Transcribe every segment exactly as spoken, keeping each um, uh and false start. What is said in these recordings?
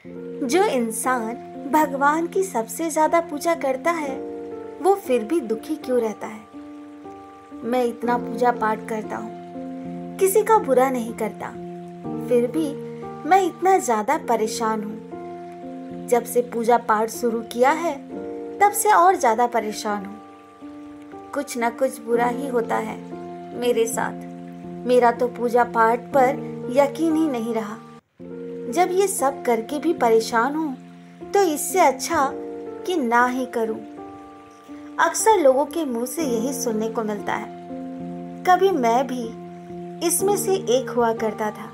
जो इंसान भगवान की सबसे ज्यादा पूजा करता है वो फिर भी दुखी क्यों रहता है। मैं इतना पूजा पाठ करता हूँ, किसी का बुरा नहीं करता, फिर भी मैं इतना ज्यादा परेशान हूँ। जब से पूजा पाठ शुरू किया है तब से और ज्यादा परेशान हूँ। कुछ न कुछ बुरा ही होता है मेरे साथ। मेरा तो पूजा पाठ पर यकीन ही नहीं रहा। जब ये सब करके भी परेशान हूँ तो इससे अच्छा कि ना ही करूँ। अक्सर लोगों के मुंह से यही सुनने को मिलता है। कभी मैं भी इसमें से एक हुआ करता था।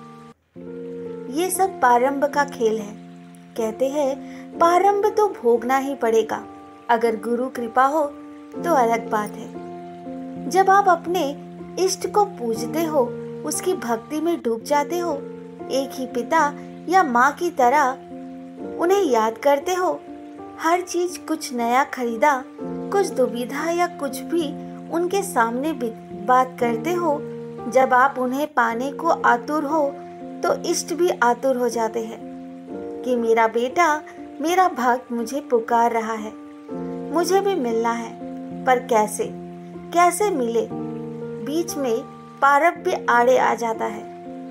ये सब प्रारंभ का खेल है। कहते हैं प्रारंभ तो भोगना ही पड़ेगा, अगर गुरु कृपा हो तो अलग बात है। जब आप अपने इष्ट को पूजते हो, उसकी भक्ति में डूब जाते हो, एक ही पिता या माँ की तरह उन्हें याद करते हो, हर चीज कुछ नया खरीदा, कुछ दुविधा या कुछ भी उनके सामने बात करते हो, जब आप उन्हें पाने को आतुर हो तो इष्ट भी आतुर हो जाते हैं कि मेरा बेटा, मेरा भक्त मुझे पुकार रहा है, मुझे भी मिलना है। पर कैसे कैसे मिले? बीच में प्रारब्ध आड़े आ जाता है।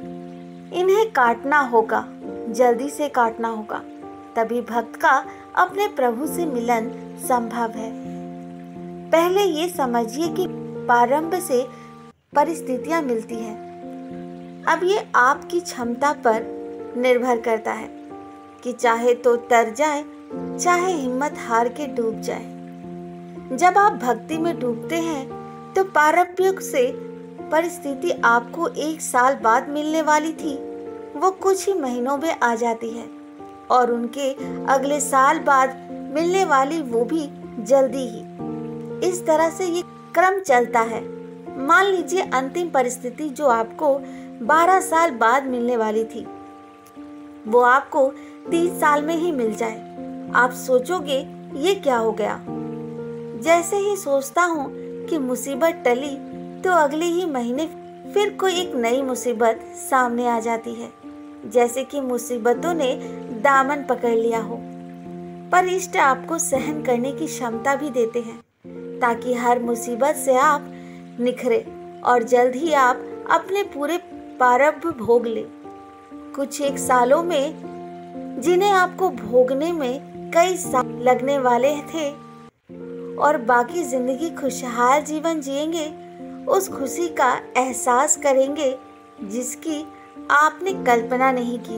इन्हें काटना होगा, जल्दी से काटना होगा, तभी भक्त का अपने प्रभु से मिलन संभव है। पहले ये समझिए कि प्रारंभ से परिस्थितियां मिलती हैं। अब ये आपकी क्षमता पर निर्भर करता है कि चाहे तो तर जाए, चाहे हिम्मत हार के डूब जाए। जब आप भक्ति में डूबते हैं तो प्रारब्ध से परिस्थिति आपको एक साल बाद मिलने वाली थी, वो कुछ ही महीनों में आ जाती है, और उनके अगले साल बाद मिलने वाली वो भी जल्दी ही। इस तरह से ये क्रम चलता है। मान लीजिए अंतिम परिस्थिति जो आपको बारह साल बाद मिलने वाली थी, वो आपको तीस साल में ही मिल जाए। आप सोचोगे ये क्या हो गया। जैसे ही सोचता हूँ कि मुसीबत टली तो अगले ही महीने फिर कोई एक नई मुसीबत सामने आ जाती है, जैसे कि मुसीबतों ने दामन पकड़ लिया हो। पर इष्ट आपको सहन करने की क्षमता भी देते हैं, ताकि हर मुसीबत से आप निखरे और जल्द ही आप अपने पूरे प्रारब्ध भोग ले। कुछ एक सालों में जिन्हें आपको भोगने में कई साल लगने वाले थे और बाकी जिंदगी खुशहाल जीवन जिएंगे, उस खुशी का एहसास करेंगे जिसकी आपने कल्पना नहीं की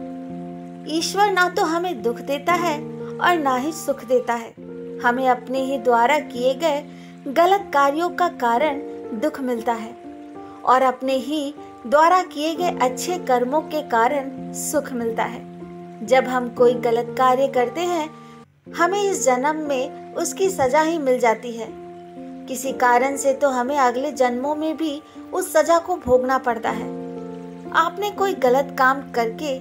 थी। ईश्वर ना तो हमें दुख देता है और ना ही सुख देता है। हमें अपने ही द्वारा किए गए गलत कार्यों का कारण दुख मिलता है और अपने ही द्वारा किए गए अच्छे कर्मों के कारण सुख मिलता है। जब हम कोई गलत कार्य करते हैं, हमें इस जन्म में उसकी सजा ही मिल जाती है। किसी कारण से तो हमें अगले जन्मों में भी उस सजा को भोगना पड़ता है। आपने कोई गलत काम करके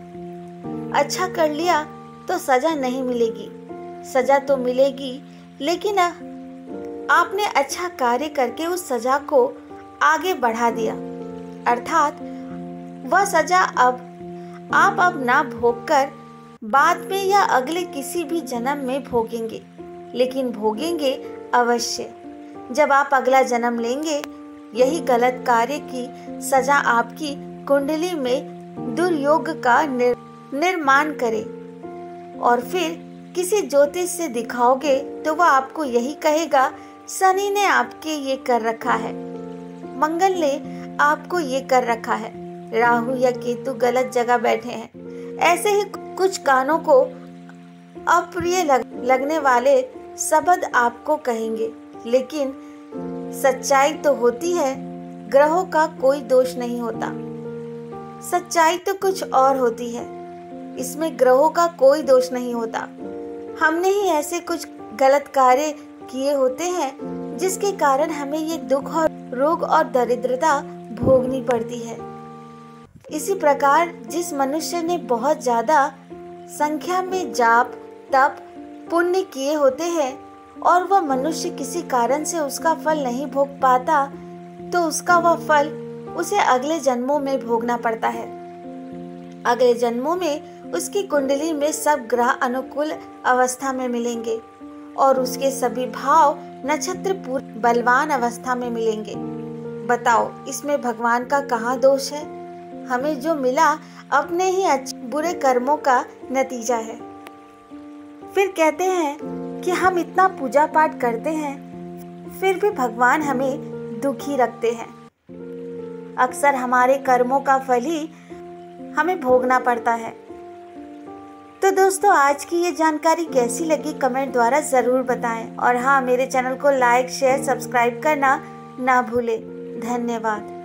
अच्छा कर लिया तो सजा नहीं मिलेगी। सजा तो मिलेगी, लेकिन आपने अच्छा कार्य करके उस सजा को आगे बढ़ा दिया, अर्थात वह सजा अब आप अब ना भोगकर बाद में या अगले किसी भी जन्म में भोगेंगे, लेकिन भोगेंगे अवश्य। जब आप अगला जन्म लेंगे, यही गलत कार्य की सजा आपकी कुंडली में दुर्योग का निर, निर्माण करे और फिर किसी ज्योतिष से दिखाओगे तो वह आपको यही कहेगा, शनि ने आपके ये कर रखा है, मंगल ने आपको ये कर रखा है, राहु या केतु गलत जगह बैठे हैं। ऐसे ही कुछ कानों को अप्रिय लग, लगने वाले शब्द आपको कहेंगे, लेकिन सच्चाई तो होती है, ग्रहों का कोई दोष नहीं होता। सच्चाई तो कुछ और होती है, इसमें ग्रहों का कोई दोष नहीं होता। हमने ही ऐसे कुछ गलत कार्य किए होते हैं जिसके कारण हमें ये दुख और रोग और दरिद्रता भोगनी पड़ती है। इसी प्रकार जिस मनुष्य ने बहुत ज्यादा संख्या में जाप, तप, पुण्य किए होते हैं और वह मनुष्य किसी कारण से उसका फल नहीं भोग पाता, तो उसका वह फल उसे अगले जन्मों में भोगना पड़ता है। अगले जन्मों में उसकी कुंडली में सब ग्रह अनुकूल अवस्था में मिलेंगे और उसके सभी भाव नक्षत्र पूर्ण बलवान अवस्था में मिलेंगे। बताओ इसमें भगवान का कहाँ दोष है? हमें जो मिला अपने ही अच्छे बुरे कर्मों का नतीजा है। फिर कहते हैं कि हम इतना पूजा पाठ करते हैं फिर भी भगवान हमें दुखी रखते हैं। अक्सर हमारे कर्मों का फल ही हमें भोगना पड़ता है। तो दोस्तों, आज की ये जानकारी कैसी लगी कमेंट द्वारा ज़रूर बताएं और हाँ, मेरे चैनल को लाइक शेयर सब्सक्राइब करना ना भूलें। धन्यवाद।